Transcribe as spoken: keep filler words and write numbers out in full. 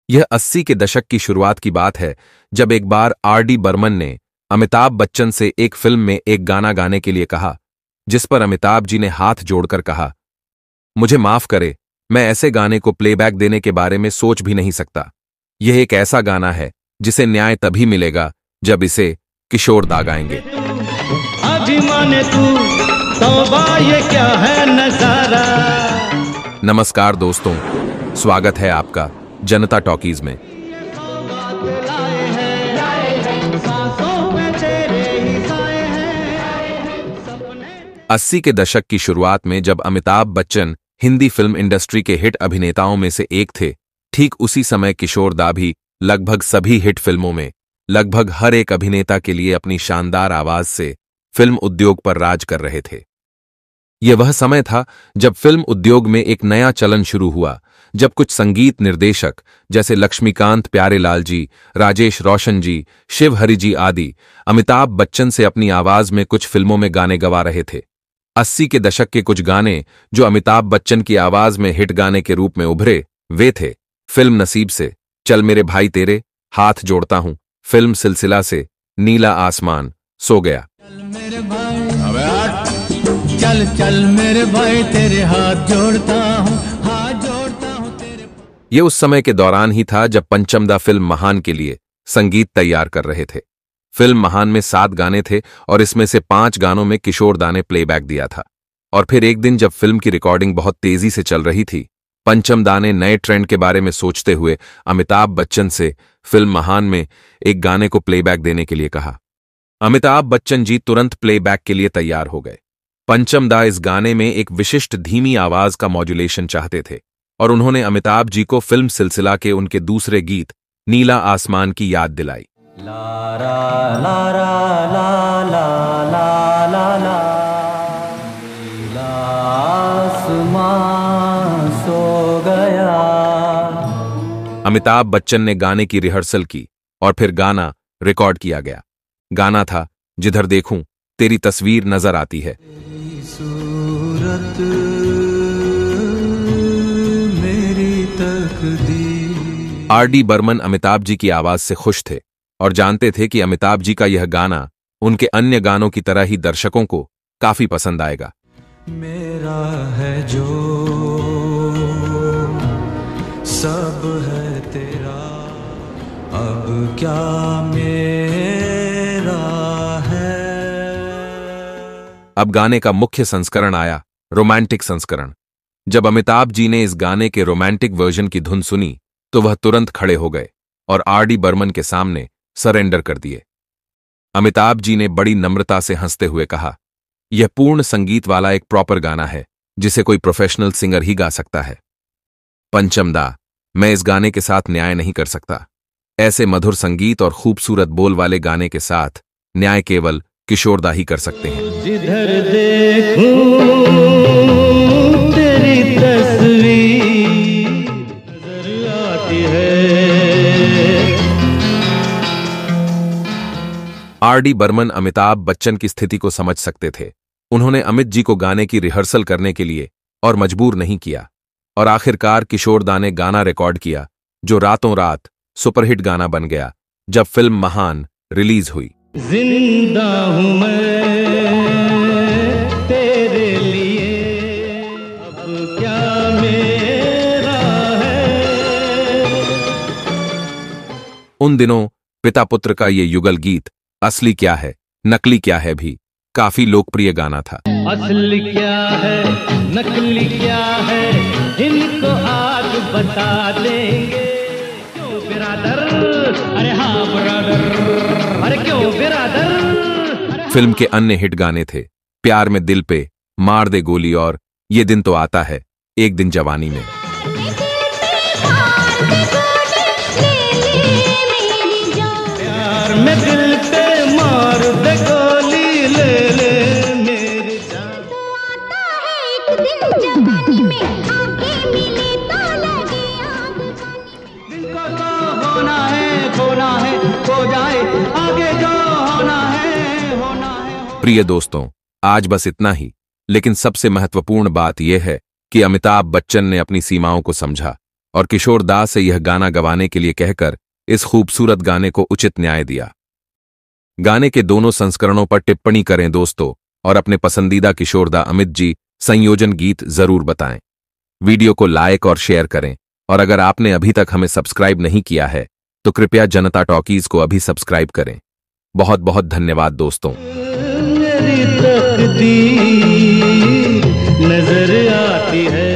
यह अस्सी के दशक की शुरुआत की बात है जब एक बार आर डी बर्मन ने अमिताभ बच्चन से एक फिल्म में एक गाना गाने के लिए कहा, जिस पर अमिताभ जी ने हाथ जोड़कर कहा, मुझे माफ करे, मैं ऐसे गाने को प्लेबैक देने के बारे में सोच भी नहीं सकता। यह एक ऐसा गाना है जिसे न्याय तभी मिलेगा जब इसे किशोर दा गाएंगे। अभिमाने तू, तौबा ये क्या है नजारा। नमस्कार दोस्तों, स्वागत है आपका जनता टॉकीज में। अस्सी के दशक की शुरुआत में जब अमिताभ बच्चन हिंदी फिल्म इंडस्ट्री के हिट अभिनेताओं में से एक थे, ठीक उसी समय किशोर दा भी लगभग सभी हिट फिल्मों में लगभग हर एक अभिनेता के लिए अपनी शानदार आवाज से फिल्म उद्योग पर राज कर रहे थे। यह वह समय था जब फिल्म उद्योग में एक नया चलन शुरू हुआ, जब कुछ संगीत निर्देशक जैसे लक्ष्मीकांत प्यारेलाल जी, राजेश रोशन जी, शिव हरि जी आदि अमिताभ बच्चन से अपनी आवाज में कुछ फिल्मों में गाने गवा रहे थे। अस्सी के दशक के कुछ गाने जो अमिताभ बच्चन की आवाज में हिट गाने के रूप में उभरे वे थे फिल्म नसीब से चल मेरे भाई तेरे, हाथ जोड़ता हूं, फिल्म सिलसिला से नीला आसमान, सो गया। चल मेरे भाई, चल चल मेरे भाई तेरे हाथ जोड़ता हूं, हाथ जोड़ता हूं तेरे। ये उस समय के दौरान ही था जब पंचमदा फिल्म महान के लिए संगीत तैयार कर रहे थे। फिल्म महान में सात गाने थे और इसमें से पांच गानों में किशोर दा ने प्लेबैक दिया था। और फिर एक दिन जब फिल्म की रिकॉर्डिंग बहुत तेजी से चल रही थी, पंचम दा ने नए ट्रेंड के बारे में सोचते हुए अमिताभ बच्चन से फिल्म महान में एक गाने को प्लेबैक देने के लिए कहा। अमिताभ बच्चन जी तुरंत प्लेबैक के लिए तैयार हो गए। पंचम दा इस गाने में एक विशिष्ट धीमी आवाज का मॉड्यूलेशन चाहते थे और उन्होंने अमिताभ जी को फिल्म सिलसिला के उनके दूसरे गीत नीला आसमान की याद दिलाई। लारा लारा ला ला ला ला ला नीला आसमान सो गया। अमिताभ बच्चन ने गाने की रिहर्सल की और फिर गाना रिकॉर्ड किया गया। गाना था जिधर देखूं तेरी तस्वीर नजर आती है। तेरी सूरत मेरी तकदीर। आर डी बर्मन अमिताभ जी की आवाज से खुश थे और जानते थे कि अमिताभ जी का यह गाना उनके अन्य गानों की तरह ही दर्शकों को काफी पसंद आएगा। मेरा है जो सब है तेरा, अब क्या मेरा है। अब गाने का मुख्य संस्करण आया, रोमांटिक संस्करण। जब अमिताभ जी ने इस गाने के रोमांटिक वर्जन की धुन सुनी तो वह तुरंत खड़े हो गए और आर डी बर्मन के सामने सरेंडर कर दिए। अमिताभ जी ने बड़ी नम्रता से हंसते हुए कहा, यह पूर्ण संगीत वाला एक प्रॉपर गाना है जिसे कोई प्रोफेशनल सिंगर ही गा सकता है। पंचम दा, मैं इस गाने के साथ न्याय नहीं कर सकता। ऐसे मधुर संगीत और खूबसूरत बोल वाले गाने के साथ न्याय केवल किशोर दा ही कर सकते हैं। जिधर देखूं तेरी तस्वीर नजर आती है। आर डी बर्मन अमिताभ बच्चन की स्थिति को समझ सकते थे। उन्होंने अमित जी को गाने की रिहर्सल करने के लिए और मजबूर नहीं किया और आखिरकार किशोर दा ने गाना रिकॉर्ड किया जो रातों रात सुपरहिट गाना बन गया जब फिल्म महान रिलीज हुई। जिंदा हूं मैं तेरे लिए, अब क्या मेरा है। उन दिनों पिता पुत्र का ये युगल गीत असली क्या है नकली क्या है भी काफी लोकप्रिय गाना था। असली क्या है नकली क्या है, इनको आज बता देंगे। क्यों बिरादर, अरे हाँ बिरादर, अरे क्यों बिरादर। फिल्म के अन्य हिट गाने थे प्यार में दिल पे, मार दे गोली और ये दिन तो आता है एक दिन जवानी में। प्यार में दिल पे मार दे गोली, ले ले मेरी जान। जिनको तो होना है खोना है, खो जाए आगे जो होना है होना है। प्रिय दोस्तों, आज बस इतना ही, लेकिन सबसे महत्वपूर्ण बात यह है कि अमिताभ बच्चन ने अपनी सीमाओं को समझा और किशोर दा से यह गाना गवाने के लिए कहकर इस खूबसूरत गाने को उचित न्याय दिया। गाने के दोनों संस्करणों पर टिप्पणी करें दोस्तों, और अपने पसंदीदा किशोर दा अमित जी संयोजन गीत जरूर बताएं। वीडियो को लाइक और शेयर करें, और अगर आपने अभी तक हमें सब्सक्राइब नहीं किया है तो कृपया जनता टॉकीज को अभी सब्सक्राइब करें। बहुत बहुत धन्यवाद दोस्तों। मेरी तकदीर नजर आती है।